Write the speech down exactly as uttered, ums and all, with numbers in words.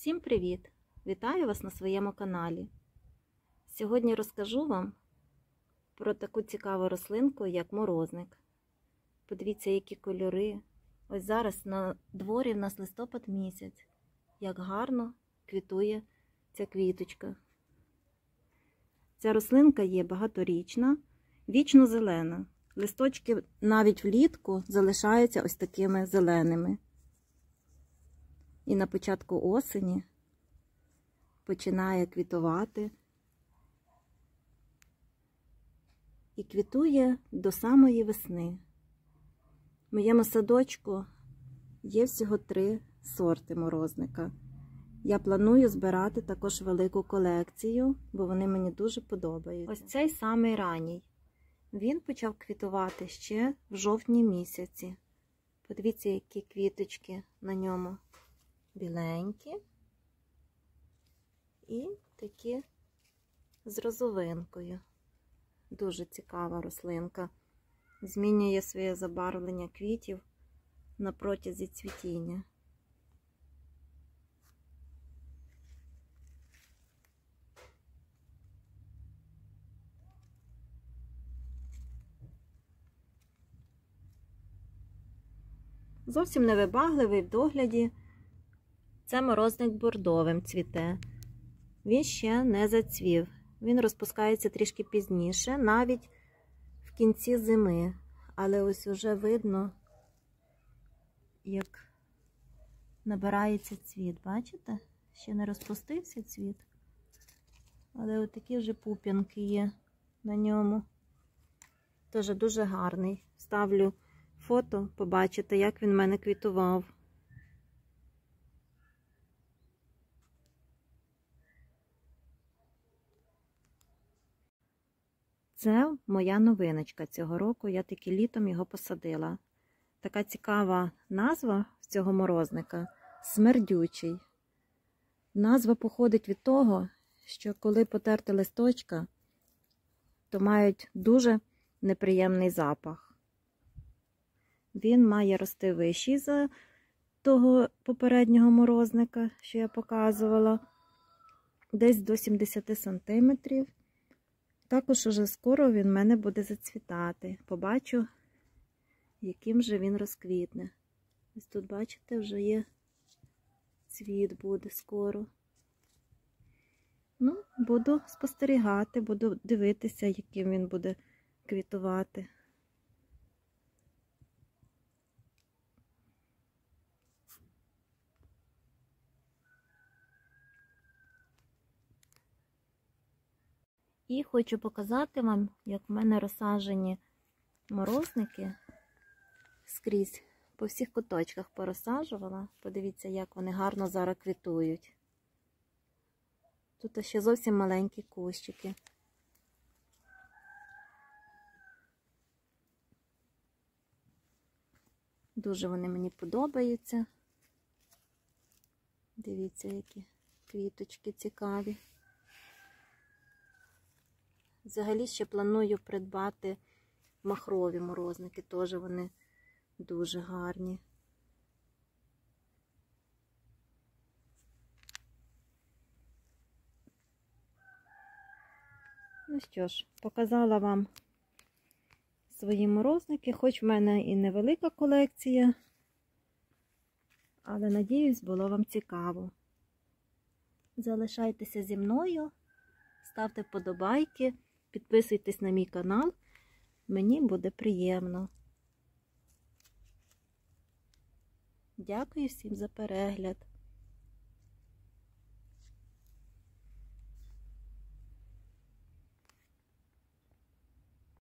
Всім привіт! Вітаю вас на своєму каналі. Сьогодні розкажу вам про таку цікаву рослинку, як морозник. Подивіться, які кольори. Ось зараз на дворі в нас листопад місяць. Як гарно квітує ця квіточка. Ця рослинка є багаторічна, вічно зелена. Листочки навіть влітку залишаються ось такими зеленими. І на початку осені починає квітувати. І квітує до самої весни. В моєму садочку є всього три сорти морозника. Я планую збирати також велику колекцію, бо вони мені дуже подобаються. Ось цей самий ранній. Він почав квітувати ще в жовтні місяці. Подивіться, які квіточки на ньому. Біленькі і такі з розовинкою. Дуже цікава рослинка. Змінює своє забарвлення квітів на протязі цвітіння. Зовсім невибагливий в догляді. Це морозник бордовим цвіте. Він ще не зацвів. Він розпускається трішки пізніше, навіть в кінці зими. Але ось уже видно, як набирається цвіт. Бачите? Ще не розпустився цвіт. Але ось такі вже пуп'янки є на ньому. Тож дуже гарний. Ставлю фото, побачите, як він в мене квітував. Це моя новиночка цього року, я таки літом його посадила. Така цікава назва цього морозника – смердючий. Назва походить від того, що коли потерти листочка, то мають дуже неприємний запах. Він має рости вищий за того попереднього морозника, що я показувала, десь до сімдесяти сантиметрів. Також уже скоро він в мене буде зацвітати. Побачу, яким же він розквітне. Ось тут, бачите, вже є цвіт буде скоро. Ну, буду спостерігати, буду дивитися, яким він буде квітувати. І хочу показати вам, як в мене розсаджені морозники скрізь, по всіх куточках порозсаджувала. Подивіться, як вони гарно зараз квітують. Тут ще зовсім маленькі кущики. Дуже вони мені подобаються. Дивіться, які квіточки цікаві. Взагалі ще планую придбати махрові морозники, теж вони дуже гарні. Ну що ж, показала вам свої морозники, хоч в мене і невелика колекція, але, надіюсь, було вам цікаво. Залишайтеся зі мною, ставте вподобайки. Підписуйтесь на мій канал, мені буде приємно. Дякую всім за перегляд.